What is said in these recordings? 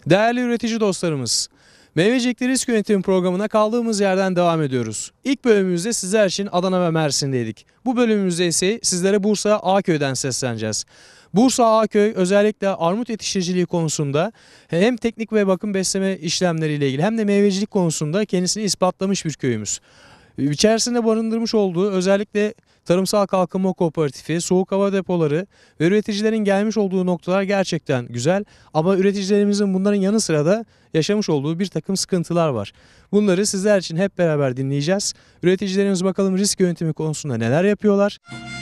Değerli üretici dostlarımız, Meyvecilik'te risk yönetimi programına kaldığımız yerden devam ediyoruz. İlk bölümümüzde sizler için Adana ve Mersin'deydik. Bu bölümümüzde ise sizlere Bursa Ağköy'den sesleneceğiz. Bursa Ağköy özellikle armut yetiştiriciliği konusunda hem teknik ve bakım besleme işlemleriyle ilgili hem de meyvecilik konusunda kendisini ispatlamış bir köyümüz. İçerisinde barındırmış olduğu özellikle Tarımsal Kalkınma Kooperatifi, soğuk hava depoları ve üreticilerin gelmiş olduğu noktalar gerçekten güzel. Ama üreticilerimizin bunların yanı sıra da yaşamış olduğu bir takım sıkıntılar var. Bunları sizler için hep beraber dinleyeceğiz. Üreticilerimiz bakalım risk yönetimi konusunda neler yapıyorlar?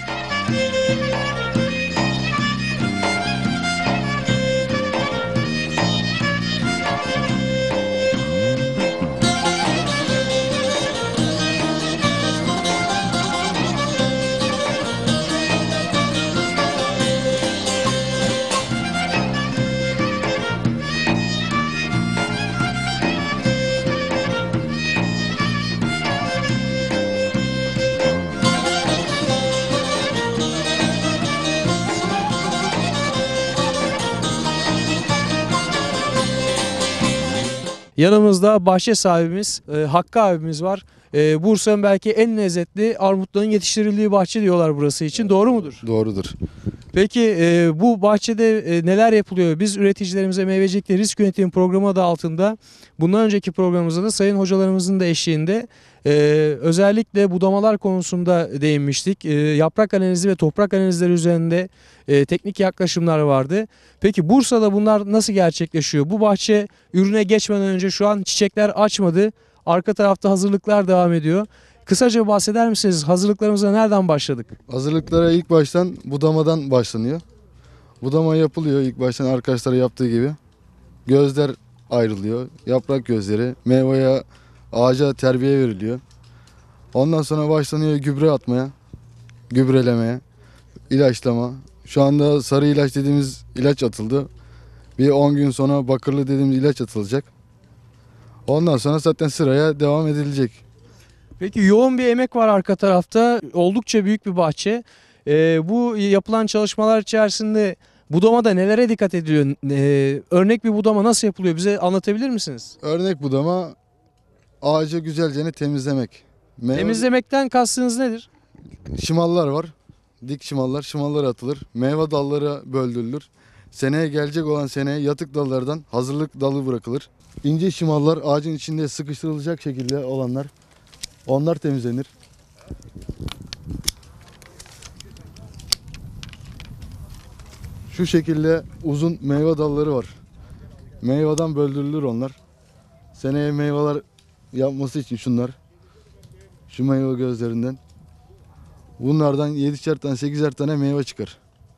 Yanımızda bahçe sahibimiz Hakkı abimiz var. Bursa'nın belki en lezzetli armutların yetiştirildiği bahçe diyorlar burası için. Doğru mudur? Doğrudur. Peki bu bahçede neler yapılıyor? Biz üreticilerimize Meyvecilik'te risk yönetimi programı adı altında bundan önceki programımızda da sayın hocalarımızın da eşliğinde özellikle budamalar konusunda değinmiştik. Yaprak analizi ve toprak analizleri üzerinde teknik yaklaşımlar vardı. Peki Bursa'da bunlar nasıl gerçekleşiyor? Bu bahçe ürüne geçmeden önce şu an çiçekler açmadı. Arka tarafta hazırlıklar devam ediyor. Kısaca bahseder misiniz? Hazırlıklarımıza nereden başladık? Hazırlıklara ilk baştan budamadan başlanıyor. Budama yapılıyor ilk baştan arkadaşlara yaptığı gibi. Gözler ayrılıyor. Yaprak gözleri. Meyveye, ağaca terbiye veriliyor. Ondan sonra başlanıyor gübre atmaya. Gübrelemeye. İlaçlama. Şu anda sarı ilaç dediğimiz ilaç atıldı. Bir 10 gün sonra bakırlı dediğimiz ilaç atılacak. Ondan sonra zaten sıraya devam edilecek. Peki yoğun bir emek var arka tarafta. Oldukça büyük bir bahçe. Bu yapılan çalışmalar içerisinde budamada nelere dikkat ediliyor? Örnek bir budama nasıl yapılıyor? Bize anlatabilir misiniz? Örnek budama ağacı güzelce temizlemek. Temizlemekten kastınız nedir? Şimallar var. Dik şimallar. Şimallar atılır. Meyve dalları böldürülür. Seneye gelecek olan seneye yatık dallardan hazırlık dalı bırakılır. İnce şimallar ağacın içinde sıkıştırılacak şekilde olanlar. Onlar temizlenir. Şu şekilde uzun meyve dalları var. Meyveden böldürülür onlar. Seneye meyveler yapması için şunlar. Şu meyve gözlerinden. Bunlardan 7'şer tane 8'er tane meyve çıkar.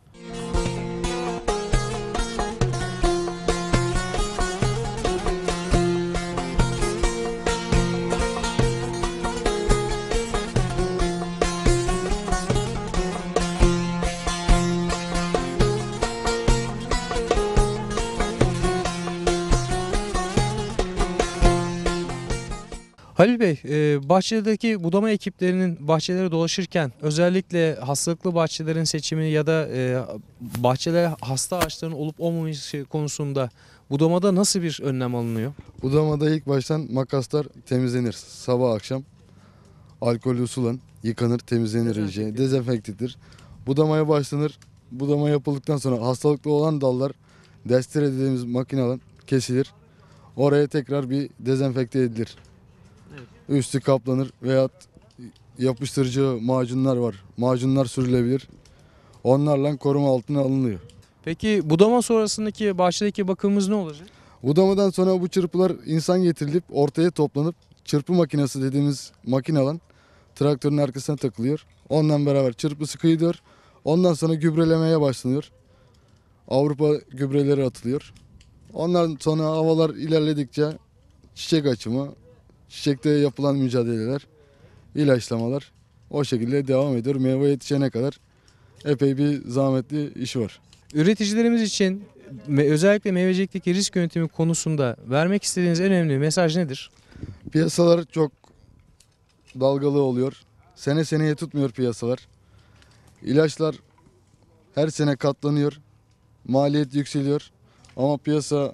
Halil Bey, bahçedeki budama ekiplerinin bahçelere dolaşırken özellikle hastalıklı bahçelerin seçimi ya da bahçede hasta ağaçların olup olmaması konusunda budamada nasıl bir önlem alınıyor? Budamada ilk baştan makaslar temizlenir. Sabah akşam alkollü sula yıkanır, temizlenir iyice. Dezenfektedir. Budamaya başlanır. Budama yapıldıktan sonra hastalıklı olan dallar destere dediğimiz makineyle kesilir. Oraya tekrar bir dezenfekte edilir. Evet. Üstü kaplanır veya yapıştırıcı macunlar var. Macunlar sürülebilir. Onlarla koruma altına alınıyor. Peki budama sonrasındaki bahçedeki bakımımız ne olacak? Budamadan sonra bu çırpılar insan getirilip ortaya toplanıp çırpı makinesi dediğimiz makineyle traktörün arkasına takılıyor. Ondan beraber çırpısı kıyılıyor. Ondan sonra gübrelemeye başlanıyor. Avrupa gübreleri atılıyor. Ondan sonra havalar ilerledikçe çiçek açımı, çiçekte yapılan mücadeleler, ilaçlamalar o şekilde devam ediyor. Meyve yetişene kadar epey bir zahmetli işi var. Üreticilerimiz için özellikle meyvecilikteki risk yönetimi konusunda vermek istediğiniz en önemli mesaj nedir? Piyasalar çok dalgalı oluyor. Sene seneye tutmuyor piyasalar. İlaçlar her sene katlanıyor. Maliyet yükseliyor. Ama piyasa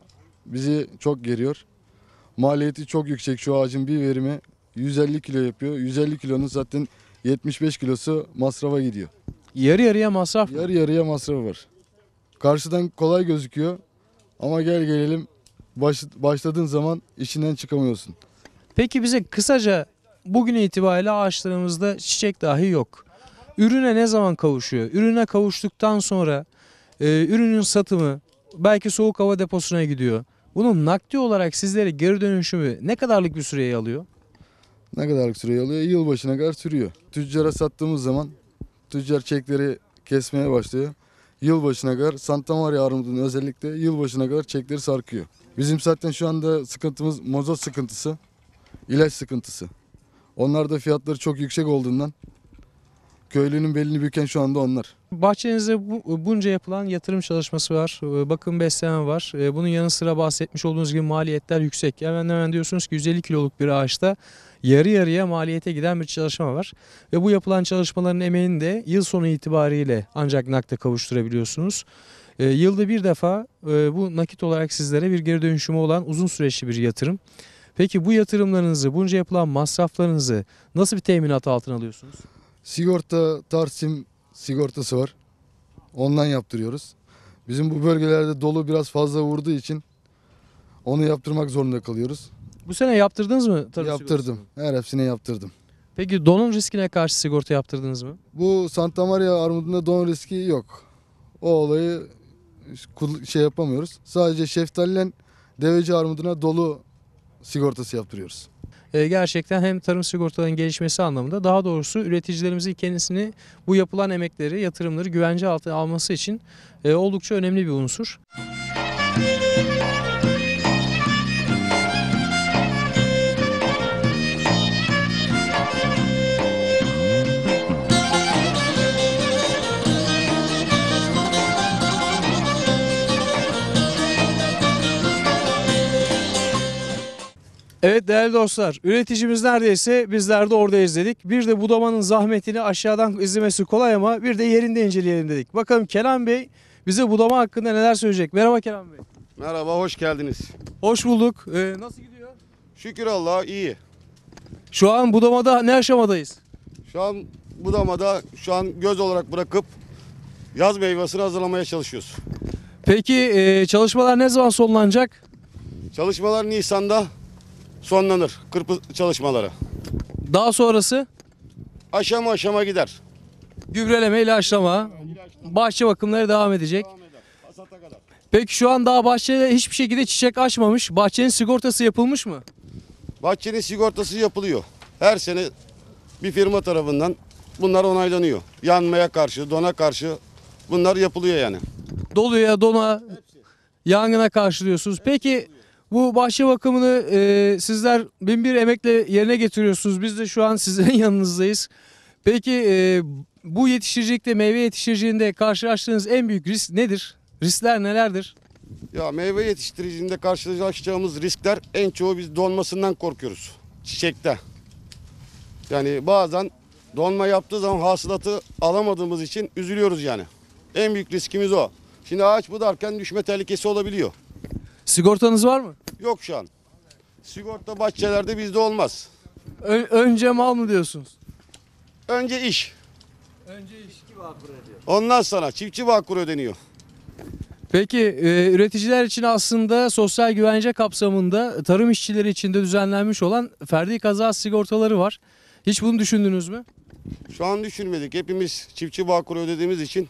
bizi çok geriyor. Maliyeti çok yüksek, şu ağacın bir verimi 150 kilo yapıyor. 150 kilonun zaten 75 kilosu masrafa gidiyor. Yarı yarıya masraf mı? Yarı yarıya masrafı var. Karşıdan kolay gözüküyor ama gel gelelim başladığın zaman işinden çıkamıyorsun. Peki bize kısaca bugün itibariyle ağaçlarımızda çiçek dahi yok. Ürüne ne zaman kavuşuyor? Ürüne kavuştuktan sonra ürünün satımı belki soğuk hava deposuna gidiyor. Bunun nakdi olarak sizlere geri dönüşümü ne kadarlık bir süreyi alıyor? Ne kadarlık süre alıyor? Yılbaşına kadar sürüyor. Tüccara sattığımız zaman tüccar çekleri kesmeye başlıyor. Yılbaşına kadar Santa Maria armudunun özellikle yılbaşına kadar çekleri sarkıyor. Bizim zaten şu anda sıkıntımız mozot sıkıntısı, ilaç sıkıntısı. Onlar da fiyatları çok yüksek olduğundan köylünün belini büken şu anda onlar. Bahçenizde bunca yapılan yatırım çalışması var, bakım besleme var. Bunun yanı sıra bahsetmiş olduğunuz gibi maliyetler yüksek. Hemen hemen diyorsunuz ki 150 kiloluk bir ağaçta yarı yarıya maliyete giden bir çalışma var. Ve bu yapılan çalışmaların emeğini de yıl sonu itibariyle ancak nakde kavuşturabiliyorsunuz. Yılda bir defa bu nakit olarak sizlere bir geri dönüşümü olan uzun süreçli bir yatırım. Peki bu yatırımlarınızı, bunca yapılan masraflarınızı nasıl bir teminat altına alıyorsunuz? Sigorta, Tarsim sigortası var. Ondan yaptırıyoruz. Bizim bu bölgelerde dolu biraz fazla vurduğu için onu yaptırmak zorunda kalıyoruz. Bu sene yaptırdınız mı tarım Yaptırdım. sigortasını? Her hepsine yaptırdım. Peki donun riskine karşı sigorta yaptırdınız mı? Bu Santa Maria armudunda don riski yok. O olayı şey yapamıyoruz. Sadece şeftalilen deveci armuduna dolu sigortası yaptırıyoruz. Gerçekten hem tarım sigortalarının gelişmesi anlamında daha doğrusu üreticilerimizin kendisini bu yapılan emekleri, yatırımları güvence altına alması için oldukça önemli bir unsur. Evet değerli dostlar, üreticimiz neredeyse bizler de oradayız dedik. Bir de budamanın zahmetini aşağıdan izlemesi kolay ama bir de yerinde inceleyelim dedik. Bakalım Kenan Bey bize budama hakkında neler söyleyecek? Merhaba Kenan Bey. Merhaba, hoş geldiniz. Hoş bulduk. Nasıl gidiyor? Şükür Allah'a iyi. Şu an budamada ne aşamadayız? Şu an budamada göz olarak bırakıp yaz meyvesini hazırlamaya çalışıyoruz. Peki çalışmalar ne zaman sonlanacak? Çalışmalar Nisan'da sonlanır, kırpı çalışmaları. Daha sonrası Aşama aşama gider. gübreleme, ilaçlama, bahçe bakımları devam edecek. Devam eder, hasata kadar. Peki şu an daha bahçede hiçbir şekilde çiçek açmamış. Bahçenin sigortası yapılmış mı? Bahçenin sigortası yapılıyor. Her sene bir firma tarafından bunlar onaylanıyor. Yanmaya karşı, dona karşı bunlar yapılıyor yani. Doluya, dona, yangına karşı diyorsunuz. Peki bu bahçe bakımını sizler binbir emekle yerine getiriyorsunuz. Biz de şu an sizlerin yanınızdayız. Peki bu yetiştiricilikte, meyve yetiştiriciliğinde karşılaştığınız en büyük risk nedir? Riskler nelerdir? Ya meyve yetiştiriciliğinde karşılaşacağımız riskler en çoğu biz donmasından korkuyoruz. Çiçekte. Yani bazen donma yaptığı zaman hasılatı alamadığımız için üzülüyoruz yani. En büyük riskimiz o. Şimdi ağaç budarken düşme tehlikesi olabiliyor. Sigortanız var mı? Yok şu an. Sigorta bahçelerde bizde olmaz. Önce mal mı diyorsunuz? Önce iş. Önce iş. Ondan sonra çiftçi bağkur ödeniyor. Peki üreticiler için aslında sosyal güvence kapsamında tarım işçileri için de düzenlenmiş olan ferdi kaza sigortaları var. Hiç bunu düşündünüz mü? Şu an düşünmedik. Hepimiz çiftçi bağkur ödediğimiz için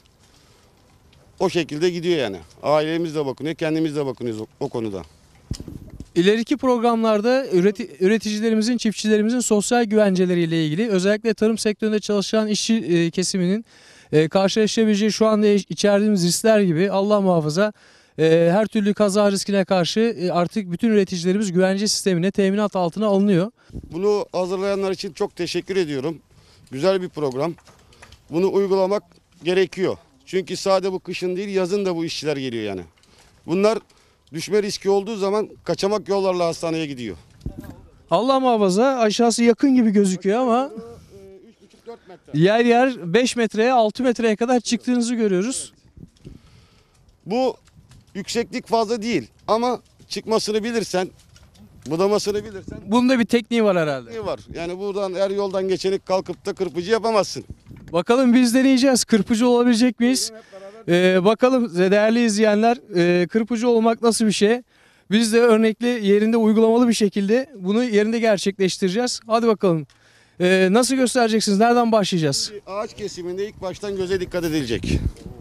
o şekilde gidiyor yani. Ailemiz de bakınıyor, kendimiz de bakınıyoruz o konuda. İleriki programlarda üreticilerimizin, çiftçilerimizin sosyal güvenceleriyle ilgili özellikle tarım sektöründe çalışan işçi kesiminin karşılaşabileceği şu anda içerdiğimiz riskler gibi Allah muhafaza her türlü kaza riskine karşı artık bütün üreticilerimiz güvence sistemine teminat altına alınıyor. Bunu hazırlayanlar için çok teşekkür ediyorum. Güzel bir program. Bunu uygulamak gerekiyor. Çünkü sadece bu kışın değil yazın da bu işçiler geliyor yani. Bunlar düşme riski olduğu zaman kaçamak yollarla hastaneye gidiyor. Allah muhafaza aşağısı yakın gibi gözüküyor ama 3,5-4 metre. yer yer 5 metreye 6 metreye kadar çıktığınızı görüyoruz. Bu yükseklik fazla değil ama çıkmasını bilirsen, budamasını bilirsen Bunun da bir tekniği var herhalde. ne var? Yani buradan her yoldan geçeni kalkıp da kırpıcı yapamazsın. Bakalım biz deneyeceğiz. Kırpıcı olabilecek miyiz? Bakalım değerli izleyenler, kırpıcı olmak nasıl bir şey? Biz de örnekli yerinde uygulamalı bir şekilde bunu yerinde gerçekleştireceğiz. Hadi bakalım. Nasıl göstereceksiniz? Nereden başlayacağız? Ağaç kesiminde ilk baştan göze dikkat edilecek.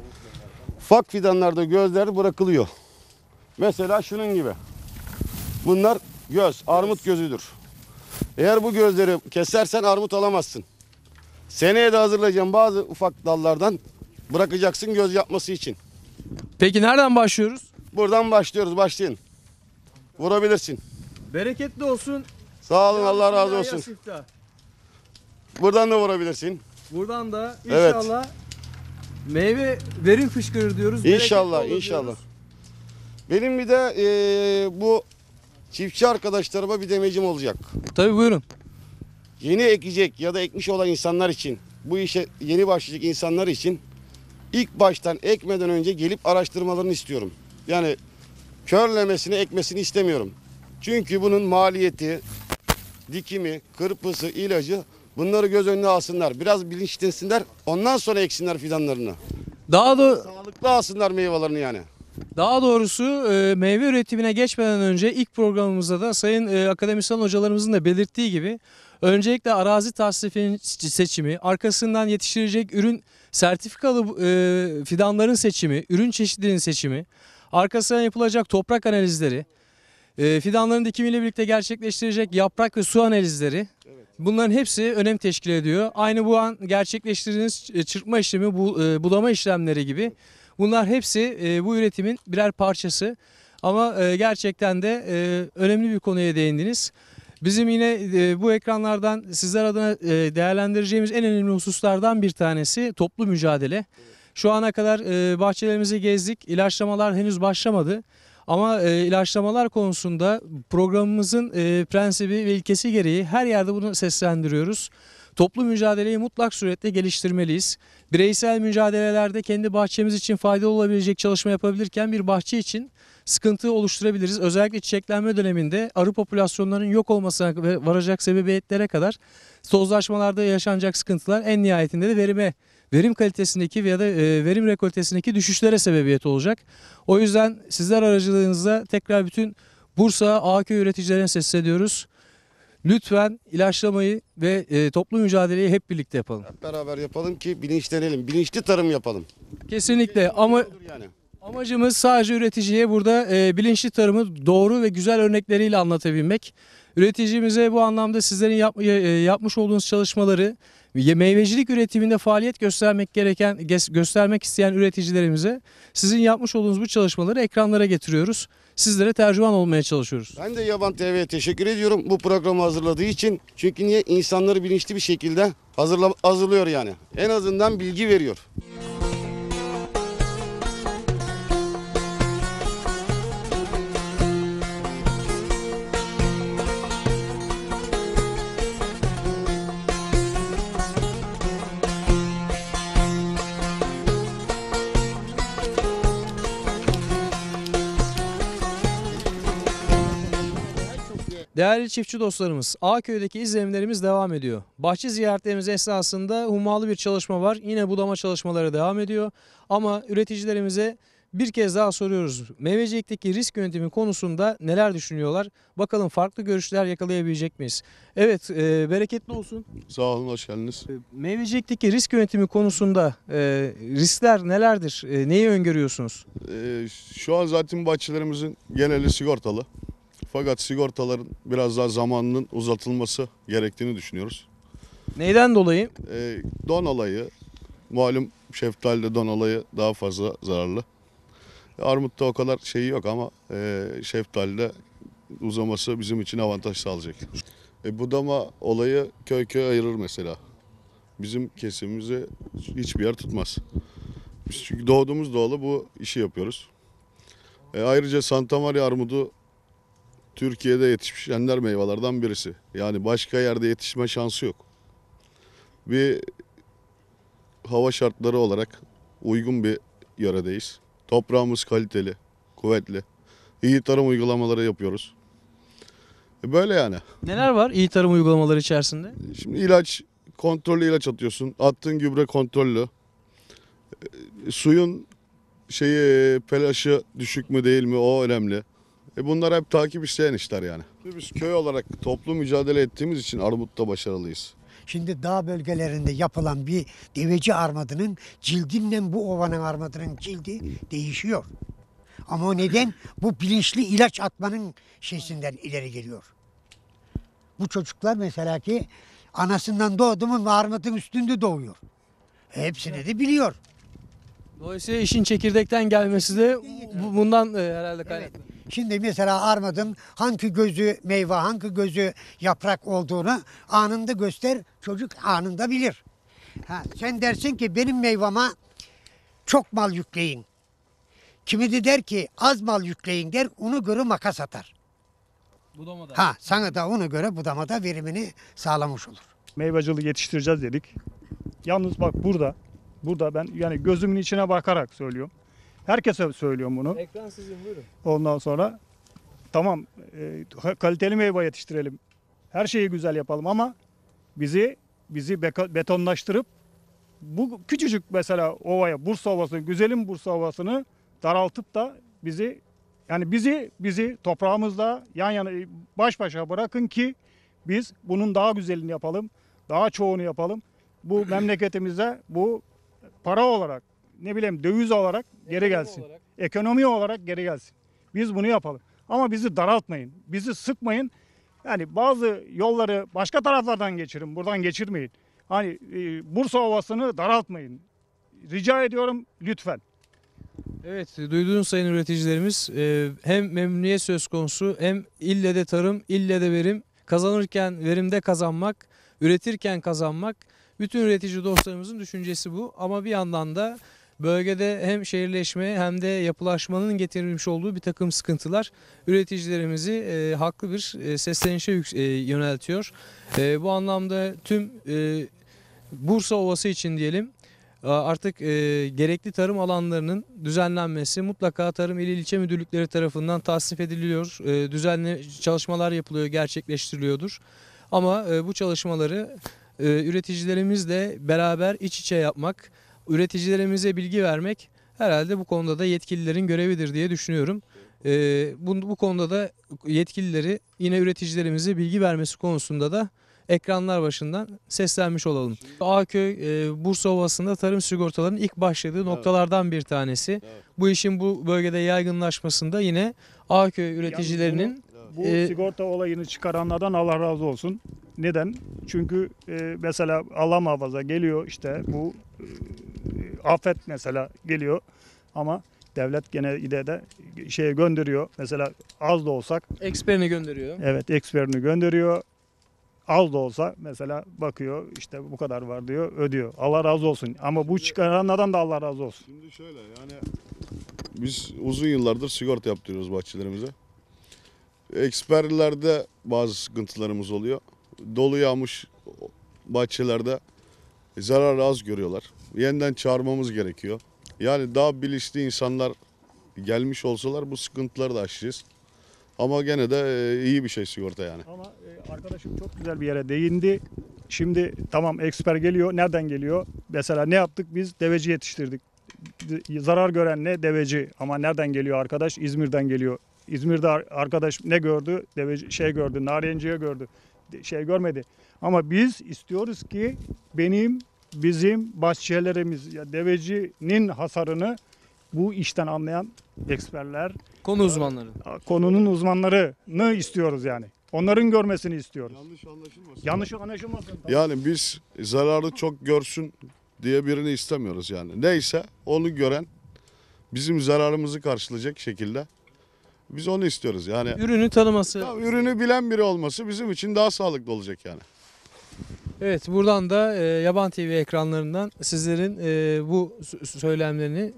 Ufak fidanlarda gözler bırakılıyor. Mesela şunun gibi. Bunlar göz, armut gözüdür. Eğer bu gözleri kesersen armut alamazsın. Seneye de hazırlayacağım bazı ufak dallardan bırakacaksın göz yapması için. Peki nereden başlıyoruz? Buradan başlıyoruz, başlayın. Vurabilirsin. Bereketli olsun. Sağ olun, Allah razı olsun. Buradan da vurabilirsin. Buradan da Evet. inşallah meyve verim fışkırır diyoruz. İnşallah, Bereketli olur inşallah. diyoruz. Benim bir de bu çiftçi arkadaşlarıma bir demecim olacak. Tabii buyurun. Yeni ekecek ya da ekmiş olan insanlar için, bu işe yeni başlayacak insanlar için ilk baştan ekmeden önce gelip araştırmalarını istiyorum. Yani körlemesini, ekmesini istemiyorum. Çünkü bunun maliyeti, dikimi, kırpısı, ilacı bunları göz önüne alsınlar. Biraz bilinçlensinler, ondan sonra eksinler fidanlarını. Sağlıklı alsınlar meyvelerini yani. Daha doğrusu meyve üretimine geçmeden önce ilk programımızda da sayın akademisyen hocalarımızın da belirttiği gibi öncelikle arazi tasnifinin seçimi, arkasından yetiştirilecek ürün sertifikalı fidanların seçimi, ürün çeşitlerinin seçimi, arkasından yapılacak toprak analizleri, fidanların dikimiyle birlikte gerçekleştirecek yaprak ve su analizleri, bunların hepsi önem teşkil ediyor. Aynı bu an gerçekleştirdiğiniz çırpma işlemi, budama işlemleri gibi. Bunlar hepsi bu üretimin birer parçası. Ama gerçekten de önemli bir konuya değindiniz. Bizim yine bu ekranlardan sizler adına değerlendireceğimiz en önemli hususlardan bir tanesi toplu mücadele. Şu ana kadar bahçelerimizi gezdik. İlaçlamalar henüz başlamadı. Ama ilaçlamalar konusunda programımızın prensibi ve ilkesi gereği her yerde bunu seslendiriyoruz. Toplu mücadeleyi mutlak suretle geliştirmeliyiz. Bireysel mücadelelerde kendi bahçemiz için faydalı olabilecek çalışma yapabilirken bir bahçe için sıkıntı oluşturabiliriz. Özellikle çiçeklenme döneminde arı popülasyonlarının yok olmasına ve varacak sebebiyetlere kadar tozlaşmalarda yaşanacak sıkıntılar en nihayetinde de verim kalitesindeki ya da verim rekoltesindeki düşüşlere sebebiyet olacak. O yüzden sizler aracılığınızda tekrar bütün Bursa Ağaköy üreticilerine sesleniyoruz. Lütfen ilaçlamayı ve toplu mücadeleyi hep birlikte yapalım. Hep beraber yapalım ki bilinçlenelim. Bilinçli tarım yapalım. Kesinlikle ama Yani. amacımız sadece üreticiye burada bilinçli tarımı doğru ve güzel örnekleriyle anlatabilmek. Üreticimize bu anlamda sizlerin yapmış olduğunuz çalışmaları meyvecilik üretiminde faaliyet göstermek isteyen üreticilerimize sizin yapmış olduğunuz bu çalışmaları ekranlara getiriyoruz. Sizlere tercüman olmaya çalışıyoruz. Ben de Yaban TV'ye teşekkür ediyorum bu programı hazırladığı için. Çünkü niye? İnsanları bilinçli bir şekilde hazırlıyor yani. En azından bilgi veriyor. Değerli çiftçi dostlarımız, Ağköy'deki izlenimlerimiz devam ediyor. Bahçe ziyaretlerimiz esnasında hummalı bir çalışma var. Yine budama çalışmaları devam ediyor. Ama üreticilerimize bir kez daha soruyoruz. Meyvecilikteki risk yönetimi konusunda neler düşünüyorlar? Bakalım farklı görüşler yakalayabilecek miyiz? Evet, bereketli olsun. Sağ olun, hoş geldiniz. Meyvecilikteki risk yönetimi konusunda riskler nelerdir? Neyi öngörüyorsunuz? Şu an zaten bahçelerimizin geneli sigortalı. Fakat sigortaların biraz daha zamanının uzatılması gerektiğini düşünüyoruz. Neyden dolayı? Don olayı, malum şeftalide don olayı daha fazla zararlı. Armutta o kadar şeyi yok ama şeftalide uzaması bizim için avantaj sağlayacak. Budama olayı köy köy ayırır mesela. Bizim kesimimizi hiçbir yer tutmaz. Biz çünkü doğduğumuz doğalı bu işi yapıyoruz. Ayrıca Santa Maria armudu Türkiye'de yetişmiş ender meyvelerden birisi. Yani başka yerde yetişme şansı yok. Bir hava şartları olarak uygun bir yöredeyiz. Toprağımız kaliteli, kuvvetli. İyi tarım uygulamaları yapıyoruz. Böyle yani. Neler var iyi tarım uygulamaları içerisinde? Şimdi kontrollü ilaç atıyorsun. Attığın gübre kontrollü. Suyun pLH'ı düşük mü değil mi o önemli. Bunlar hep takip isteyen işler yani. Biz köy olarak toplu mücadele ettiğimiz için Armut'ta başarılıyız. Şimdi dağ bölgelerinde yapılan bir deveci armadının cildinle bu ovanın armadının cildi değişiyor. Ama o neden? Bu bilinçli ilaç atmanın şeysinden ileri geliyor. Bu çocuklar mesela ki anasından doğdu mu armadın üstünde doğuyor. Hepsini de biliyor. Dolayısıyla işin çekirdekten gelmesi de bundan herhalde kaynaklı. Şimdi mesela armadın hangi gözü meyve, hangi gözü yaprak olduğunu anında göster, çocuk anında bilir. Sen dersin ki benim meyvama çok mal yükleyin. Kimi de der ki az mal yükleyin der, ona göre makas atar. Budamada. Sana da ona göre budamada verimini sağlamış olur. Meyvacılığı yetiştireceğiz dedik. Yalnız bak burada ben yani gözümün içine bakarak söylüyorum. Herkese söylüyorum bunu. Ekran sizin, buyurun. Ondan sonra tamam kaliteli meyve yetiştirelim. Her şeyi güzel yapalım ama bizi betonlaştırıp bu küçücük mesela ovaya, Bursa Ovası, güzelim Bursa Ovası'nı daraltıp da bizi toprağımızda yan yana baş başa bırakın ki biz bunun daha güzelini yapalım, daha çoğunu yapalım. Bu memleketimize bu para olarak, döviz olarak geri gelsin. Ekonomi olarak geri gelsin. Biz bunu yapalım. Ama bizi daraltmayın, bizi sıkmayın. Yani bazı yolları başka taraflardan geçirin, buradan geçirmeyin. Bursa Ovası'nı daraltmayın. Rica ediyorum lütfen. Evet, duyduğunuz sayın üreticilerimiz, hem memnuniyet söz konusu, hem ille de tarım, ille de verim, kazanırken verimde kazanmak, üretirken kazanmak, bütün üretici dostlarımızın düşüncesi bu. Ama bir yandan da bölgede hem şehirleşme hem de yapılaşmanın getirmiş olduğu bir takım sıkıntılar üreticilerimizi haklı bir seslenişe yöneltiyor. Bu anlamda tüm Bursa Ovası için diyelim, artık gerekli tarım alanlarının düzenlenmesi mutlaka Tarım İl İlçe Müdürlükleri tarafından tasnif ediliyor. Düzenli çalışmalar yapılıyor, gerçekleştiriliyordur. Ama bu çalışmaları üreticilerimizle beraber iç içe yapmak, üreticilerimize bilgi vermek herhalde bu konuda da yetkililerin görevidir diye düşünüyorum. Bu konuda da yetkilileri yine üreticilerimize bilgi vermesi konusunda da ekranlar başından seslenmiş olalım. Ağköy, Bursa Ovası'nda tarım sigortalarının ilk başladığı noktalardan bir tanesi. Evet. Bu işin bu bölgede yaygınlaşmasında yine Ağköy üreticilerinin Bu sigorta olayını çıkaranlardan Allah razı olsun. Neden? Çünkü mesela Allah muhafaza geliyor işte bu afet mesela geliyor ama devlet gene de gönderiyor. Mesela az da olsak eksperini gönderiyor. evet eksperini gönderiyor. Az da olsa mesela bakıyor işte bu kadar var diyor ödüyor. Allah razı olsun ama bu çıkaranlardan da Allah razı olsun. Şimdi şöyle yani biz uzun yıllardır sigorta yaptırıyoruz bahçelerimize. Eksperlerde bazı sıkıntılarımız oluyor. Dolu yağmış bahçelerde zararı az görüyorlar. Yeniden çağırmamız gerekiyor. Yani daha bilinçli insanlar gelmiş olsalar bu sıkıntıları da aşacağız. Ama gene de iyi bir şey sigorta yani. Ama arkadaşım çok güzel bir yere değindi. Şimdi tamam eksper geliyor. Nereden geliyor? Mesela ne yaptık biz? Deveci yetiştirdik. Zarar gören ne? Deveci. Ama nereden geliyor arkadaş? İzmir'den geliyor. İzmir'de arkadaş ne gördü? Deveci gördü. Narenciye gördü. Görmedi. Ama biz istiyoruz ki bizim bahçelerimiz devecinin hasarını bu işten anlayan eksperler, Konu uzmanları. konunun uzmanlarını istiyoruz yani. Onların görmesini istiyoruz. Yanlış anlaşılmasın. Yanlış anlaşılmasın. Yani biz zararı çok görsün diye birini istemiyoruz yani. Neyse onu gören bizim zararımızı karşılayacak şekilde biz onu istiyoruz. Yani Ürünü tanıması. ürünü bilen biri olması bizim için daha sağlıklı olacak yani. Evet, buradan da Yaban TV ekranlarından sizlerin bu söylemlerini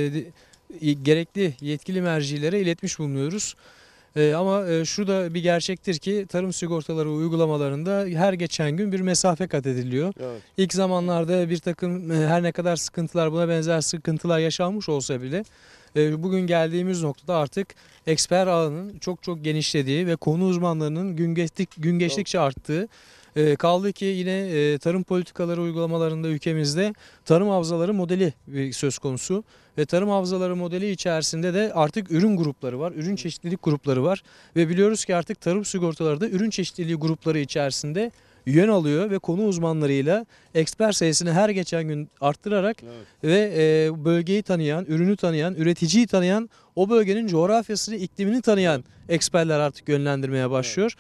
gerekli yetkili mercilere iletmiş bulunuyoruz. Ama şu da bir gerçektir ki tarım sigortaları uygulamalarında her geçen gün bir mesafe kat ediliyor. Evet. İlk zamanlarda bir takım her ne kadar sıkıntılar, buna benzer sıkıntılar yaşanmış olsa bile Bugün geldiğimiz noktada artık eksper ağının çok çok genişlediği ve konu uzmanlarının gün geçtikçe arttığı, kaldı ki yine tarım politikaları uygulamalarında ülkemizde tarım havzaları modeli söz konusu ve tarım havzaları modeli içerisinde de artık ürün grupları var, ürün çeşitlilik grupları var ve biliyoruz ki artık tarım sigortaları da ürün çeşitliliği grupları içerisinde yön alıyor ve konu uzmanlarıyla eksper sayısını her geçen gün arttırarak ve bölgeyi tanıyan, ürünü tanıyan, üreticiyi tanıyan, o bölgenin coğrafyasını, iklimini tanıyan eksperler artık yönlendirmeye başlıyor.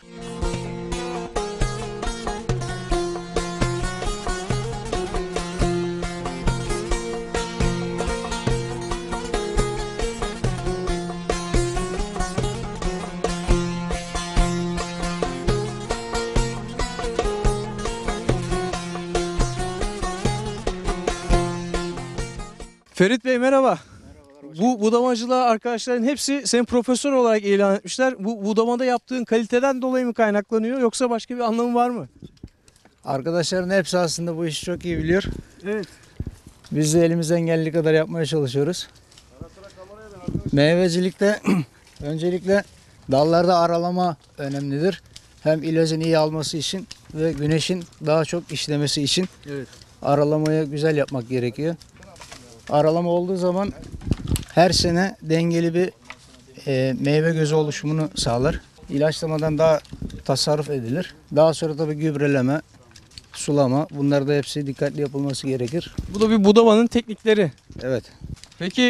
Ferit Bey merhaba. Bu budamacılığa arkadaşların hepsi seni profesör olarak ilan etmişler. Bu budamada yaptığın kaliteden dolayı mı kaynaklanıyor yoksa başka bir anlamı var mı? Arkadaşların hepsi aslında bu işi çok iyi biliyor. Evet. Biz de elimizden geldiği kadar yapmaya çalışıyoruz. Meyvecilikte öncelikle dallarda aralama önemlidir. Hem ilacın iyi alması için ve güneşin daha çok işlemesi için Evet. aralamayı güzel yapmak gerekiyor. Aralama olduğu zaman her sene dengeli bir meyve gözü oluşumunu sağlar. İlaçlamadan daha tasarruf edilir. Daha sonra tabii gübreleme, sulama, bunlar da hepsi dikkatli yapılması gerekir. Bu da bir budamanın teknikleri. Evet. Peki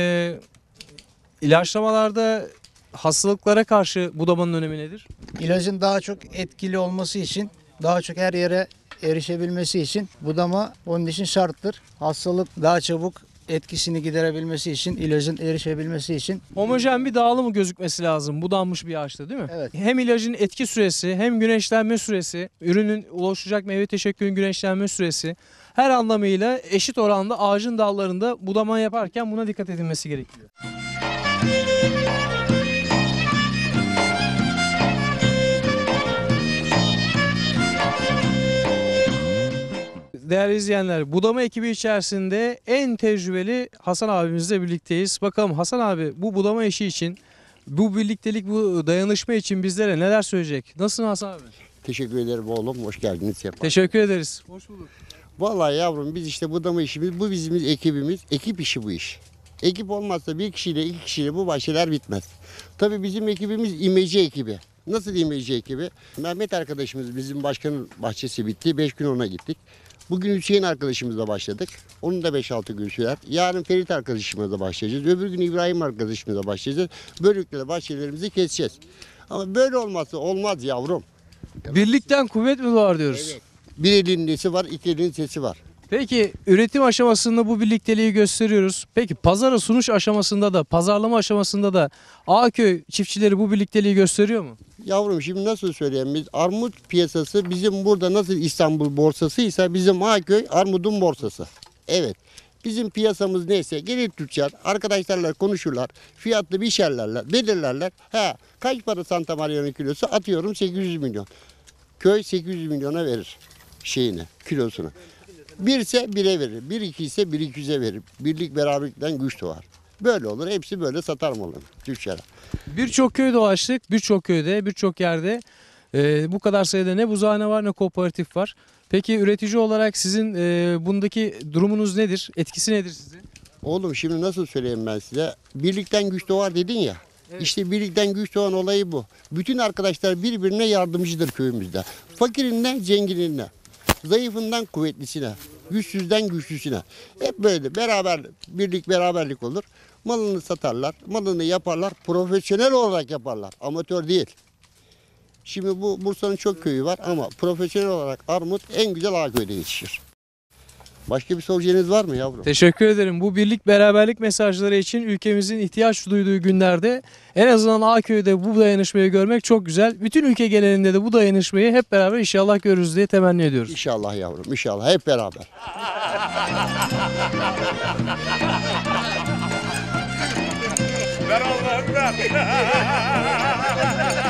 ilaçlamalarda hastalıklara karşı budamanın önemi nedir? İlacın daha çok etkili olması için, daha çok her yere erişebilmesi için budama onun için şarttır. Hastalık daha çabuk etkisini giderebilmesi için, ilacın erişebilmesi için. Homojen bir dağılımı gözükmesi lazım budanmış bir ağaçta değil mi? Evet. Hem ilacın etki süresi hem güneşlenme süresi, ürünün oluşacak meyve teşekkürün güneşlenme süresi her anlamıyla eşit oranda ağacın dallarında budama yaparken buna dikkat edilmesi gerekiyor. Değerli izleyenler, budama ekibi içerisinde en tecrübeli Hasan abimizle birlikteyiz. Bakalım Hasan abi bu budama işi için, bu birliktelik, bu dayanışma için bizlere neler söyleyecek? Nasılsın Hasan abi? Teşekkür ederim oğlum. Hoş geldiniz. Teşekkür ederiz. Hoş bulduk. Vallahi yavrum biz işte budama işimiz, bu bizim ekibimiz. Ekip işi bu iş. Ekip olmazsa bir kişiyle iki kişiyle bu bahçeler bitmez. Tabii bizim ekibimiz imece ekibi. Nasıl imece ekibi? Mehmet arkadaşımız bizim başkanın bahçesi bitti. 5 gün ona gittik. Bugün Hüseyin arkadaşımızla başladık. Onun da 5-6 gün sürer. Yarın Ferit arkadaşımızla başlayacağız. Öbür gün İbrahim arkadaşımızla başlayacağız. Böylelikle bahçelerimizi keseceğiz. Ama böyle olmazsa olmaz yavrum. Birlikten kuvvet mi var diyoruz? Evet. Bir elin nesi var, iki elin sesi var. Peki üretim aşamasında bu birlikteliği gösteriyoruz. Peki pazara sunuş aşamasında da, pazarlama aşamasında da Ağköy çiftçileri bu birlikteliği gösteriyor mu? Yavrum şimdi nasıl söyleyeyim, biz armut piyasası bizim burada nasıl İstanbul borsasıysa bizim Ağköy armudun borsası. Evet. Bizim piyasamız neyse gelir tüccar arkadaşlarla konuşurlar. Fiyatlı biçerlerler, belirlerler. Kaç para Santa Maria'nın kilosu? Atıyorum 800 milyon. Köy 800 milyona verir kilosunu. Bir ise bire verir. Bir iki ise 1-200'e verir. Birlik beraberlikten güç doğar. Böyle olur. Hepsi böyle satar malını tüccara. Birçok köy dolaştık, birçok köyde, birçok yerde bu kadar sayıda ne buzhane var ne kooperatif var. Peki üretici olarak sizin bundaki durumunuz nedir? Etkisi nedir sizin? Oğlum şimdi nasıl söyleyeyim ben size? Birlikten güç doğar dedin ya. Evet. İşte birlikten güç doğan olayı bu. Bütün arkadaşlar birbirine yardımcıdır köyümüzde. Fakirinden zenginine, zayıfından kuvvetlisine, güçsüzden güçlüsüne. Hep böyle birlik beraberlik olur. Malını satarlar, malını yaparlar, profesyonel olarak yaparlar. Amatör değil. Şimdi bu Bursa'nın çok köyü var ama profesyonel olarak armut en güzel Ağköy'de yetişir. Başka bir soracağınız var mı yavrum? Teşekkür ederim. Bu birlik beraberlik mesajları için ülkemizin ihtiyaç duyduğu günlerde en azından Ağköy'de bu dayanışmayı görmek çok güzel. Bütün ülke genelinde de bu dayanışmayı hep beraber inşallah görürüz diye temenni ediyoruz. İnşallah yavrum, inşallah hep beraber. Ver Allah'ım ver.